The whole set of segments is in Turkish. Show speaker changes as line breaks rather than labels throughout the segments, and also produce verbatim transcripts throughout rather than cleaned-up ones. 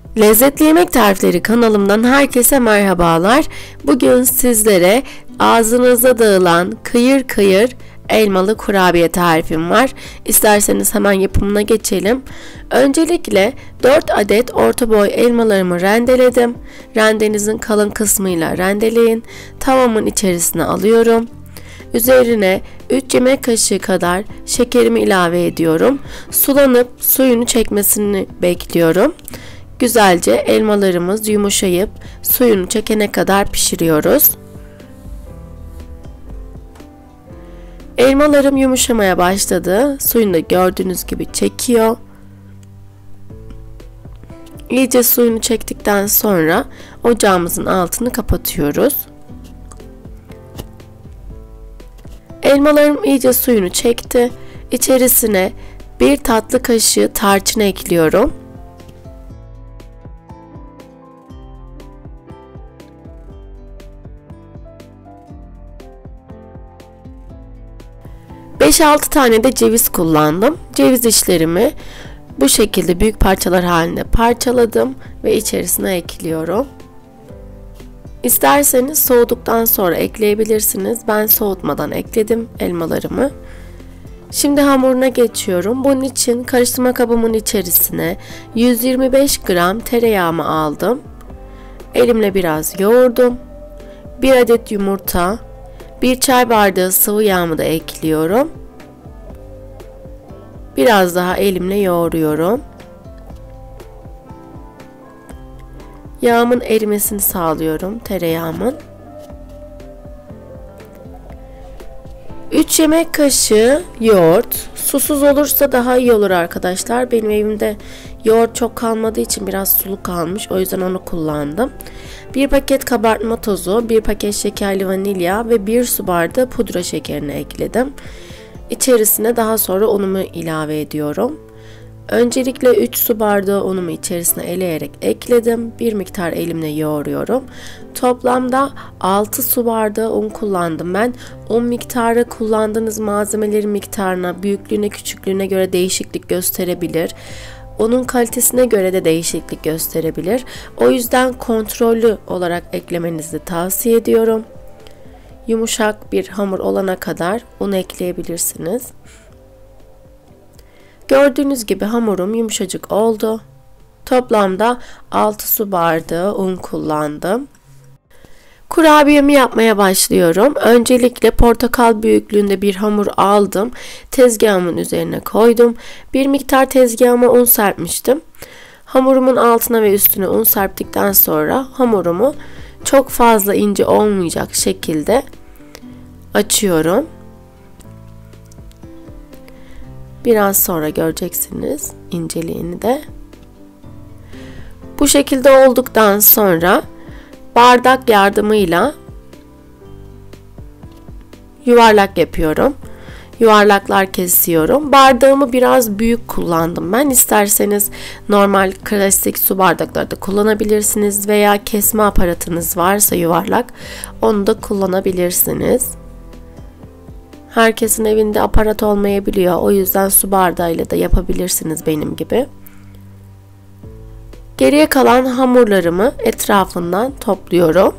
Lezzetli Yemek Tarifleri kanalımdan herkese merhabalar. Bugün sizlere ağzınıza dağılan kıyır kıyır elmalı kurabiye tarifim var. İsterseniz hemen yapımına geçelim. Öncelikle dört adet orta boy elmalarımı rendeledim. Rendenizin kalın kısmıyla rendeleyin. Tavamın içerisine alıyorum. Üzerine üç yemek kaşığı kadar şekerimi ilave ediyorum. Sulanıp suyunu çekmesini bekliyorum. Güzelce elmalarımız yumuşayıp suyunu çekene kadar pişiriyoruz. Elmalarım yumuşamaya başladı. Suyunu da gördüğünüz gibi çekiyor. İyice suyunu çektikten sonra ocağımızın altını kapatıyoruz. Elmalarım iyice suyunu çekti. İçerisine bir tatlı kaşığı tarçın ekliyorum. beş altı tane de ceviz kullandım. Ceviz işlerimi bu şekilde büyük parçalar halinde parçaladım ve içerisine ekliyorum. İsterseniz soğuduktan sonra ekleyebilirsiniz. Ben soğutmadan ekledim elmalarımı. Şimdi hamuruna geçiyorum. Bunun için karıştırma kabımın içerisine yüz yirmi beş gram tereyağımı aldım. Elimle biraz yoğurdum. bir adet yumurta, bir çay bardağı sıvı yağımı da ekliyorum. Biraz daha elimle yoğuruyorum. Yağımın erimesini sağlıyorum, tereyağımın. üç yemek kaşığı yoğurt. Susuz olursa daha iyi olur arkadaşlar. Benim evimde yoğurt çok kalmadığı için biraz sulu kalmış. O yüzden onu kullandım. bir paket kabartma tozu, bir paket şekerli vanilya ve bir su bardağı pudra şekerini ekledim. İçerisine daha sonra unumu ilave ediyorum. Öncelikle üç su bardağı unumu içerisine eleyerek ekledim. Bir miktar elimle yoğuruyorum. Toplamda altı su bardağı un kullandım ben. Un miktarı kullandığınız malzemelerin miktarına, büyüklüğüne, küçüklüğüne göre değişiklik gösterebilir. Unun kalitesine göre de değişiklik gösterebilir. O yüzden kontrollü olarak eklemenizi tavsiye ediyorum. Yumuşak bir hamur olana kadar un ekleyebilirsiniz. Gördüğünüz gibi hamurum yumuşacık oldu. Toplamda altı su bardağı un kullandım. Kurabiyemi yapmaya başlıyorum. Öncelikle portakal büyüklüğünde bir hamur aldım. Tezgahımın üzerine koydum. Bir miktar tezgahıma un serpmiştim. Hamurumun altına ve üstüne un serptikten sonra hamurumu çok fazla ince olmayacak şekilde açıyorum. Biraz sonra göreceksiniz inceliğini de. Bu şekilde olduktan sonra bardak yardımıyla yuvarlak yapıyorum. Yuvarlaklar kesiyorum. Bardağımı biraz büyük kullandım ben. İsterseniz normal klasik su bardakları da kullanabilirsiniz veya kesme aparatınız varsa yuvarlak onu da kullanabilirsiniz. Herkesin evinde aparat olmayabiliyor. O yüzden su bardağıyla da yapabilirsiniz benim gibi. Geriye kalan hamurlarımı etrafından topluyorum.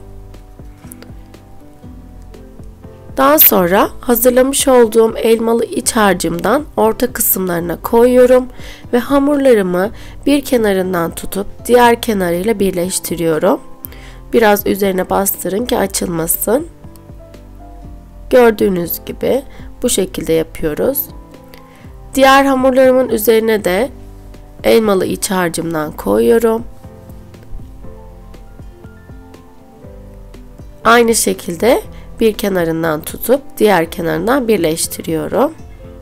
Daha sonra hazırlamış olduğum elmalı iç harcımdan orta kısımlarına koyuyorum ve hamurlarımı bir kenarından tutup diğer kenarıyla birleştiriyorum. Biraz üzerine bastırın ki açılmasın. Gördüğünüz gibi bu şekilde yapıyoruz. Diğer hamurlarımın üzerine de elmalı iç harcımdan koyuyorum. Aynı şekilde bir kenarından tutup diğer kenarından birleştiriyorum.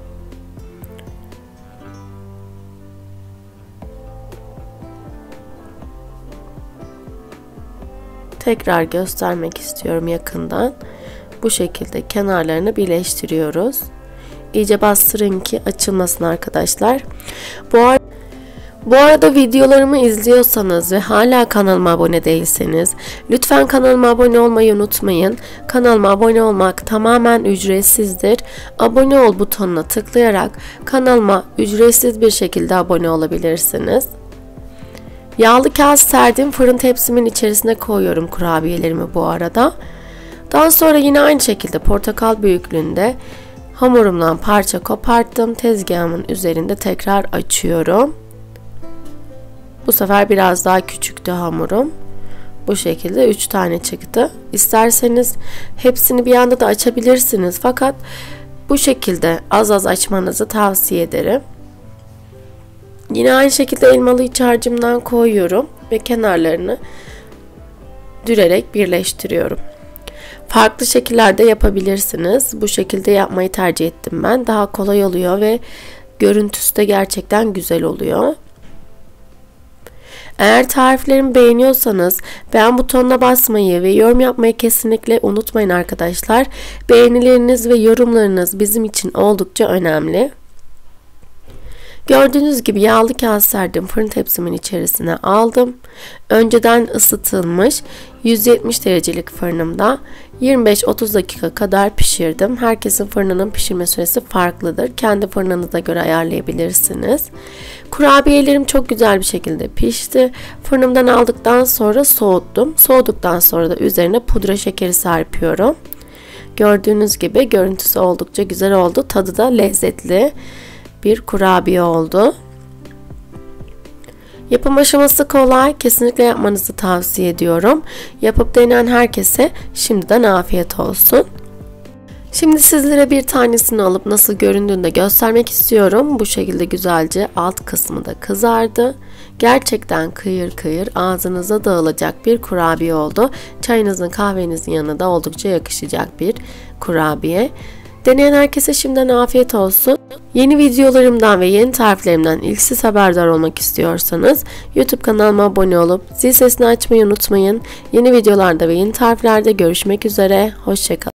Tekrar göstermek istiyorum yakından. Bu şekilde kenarlarını birleştiriyoruz. İyice bastırın ki açılmasın arkadaşlar. Bu arada Bu arada videolarımı izliyorsanız ve hala kanalıma abone değilseniz lütfen kanalıma abone olmayı unutmayın. Kanalıma abone olmak tamamen ücretsizdir. Abone ol butonuna tıklayarak kanalıma ücretsiz bir şekilde abone olabilirsiniz. Yağlı kağıt serdim. Fırın tepsimin içerisine koyuyorum kurabiyelerimi bu arada. Daha sonra yine aynı şekilde portakal büyüklüğünde hamurumdan parça koparttım. Tezgahımın üzerinde tekrar açıyorum. Bu sefer biraz daha küçüktü hamurum. Bu şekilde üç tane çıktı. İsterseniz hepsini bir anda da açabilirsiniz. Fakat bu şekilde az az açmanızı tavsiye ederim. Yine aynı şekilde elmalı iç harcımdan koyuyorum ve kenarlarını dürerek birleştiriyorum. Farklı şekillerde yapabilirsiniz. Bu şekilde yapmayı tercih ettim ben. Daha kolay oluyor ve görüntüsü de gerçekten güzel oluyor. Eğer tariflerimi beğeniyorsanız beğen butonuna basmayı ve yorum yapmayı kesinlikle unutmayın arkadaşlar. Beğenileriniz ve yorumlarınız bizim için oldukça önemli. Gördüğünüz gibi yağlı kağıt serdim, fırın tepsimin içerisine aldım. Önceden ısıtılmış yüz yetmiş derecelik fırınımda yirmi beş otuz dakika kadar pişirdim. Herkesin fırınının pişirme süresi farklıdır. Kendi fırınınıza göre ayarlayabilirsiniz. Kurabiyelerim çok güzel bir şekilde pişti. Fırınımdan aldıktan sonra soğuttum. Soğuduktan sonra da üzerine pudra şekeri serpiyorum. Gördüğünüz gibi görüntüsü oldukça güzel oldu. Tadı da lezzetli bir kurabiye oldu. Yapım aşaması kolay. Kesinlikle yapmanızı tavsiye ediyorum. Yapıp deneyen herkese şimdiden afiyet olsun. Şimdi sizlere bir tanesini alıp nasıl göründüğünü de göstermek istiyorum. Bu şekilde güzelce alt kısmı da kızardı. Gerçekten kıyır kıyır ağzınıza dağılacak bir kurabiye oldu. Çayınızın, kahvenizin yanına da oldukça yakışacak bir kurabiye. Deneyen herkese şimdiden afiyet olsun. Yeni videolarımdan ve yeni tariflerimden ilk siz haberdar olmak istiyorsanız YouTube kanalıma abone olup zil sesini açmayı unutmayın. Yeni videolarda ve yeni tariflerde görüşmek üzere. Hoşça kalın.